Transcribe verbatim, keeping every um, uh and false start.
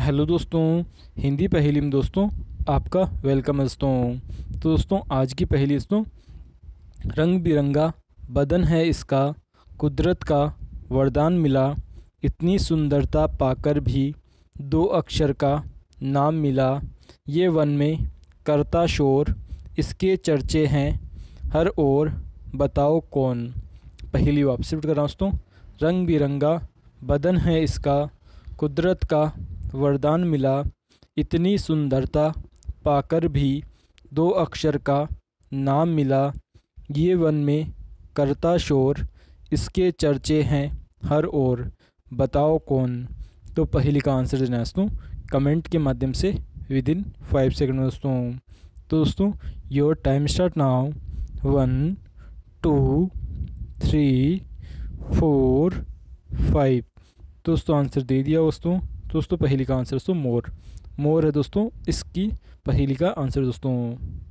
Hello दोस्तों, हिंदी पहेली में दोस्तों आपका वेलकम है दोस्तों। तो दोस्तों आज की पहेली दोस्तों, रंग बिरंगा बदन है इसका, कुदरत का वरदान मिला, इतनी सुंदरता पाकर भी दो अक्षर का नाम मिला, ये वन में करता शोर, इसके चर्चे हैं हर ओर, बताओ कौन। पहेली वापस रिपीट कर रहा हूँ दोस्तों, रंग बिरंगा बदन है इसका, कुदरत का वरदान मिला, इतनी सुंदरता पाकर भी दो अक्षर का नाम मिला, ये वन में करता शोर, इसके चर्चे हैं हर ओर, बताओ कौन। तो पहेली का आंसर देना है दोस्तों कमेंट के माध्यम से विद इन फाइव सेकेंड में दोस्तों। तो दोस्तों your time start now. One, two, three, four, five. दोस्तों आंसर दे दिया दोस्तों। दोस्तों पहेली का आंसर दोस्तों मोर मोर है दोस्तों, इसकी पहेली का आंसर दोस्तों।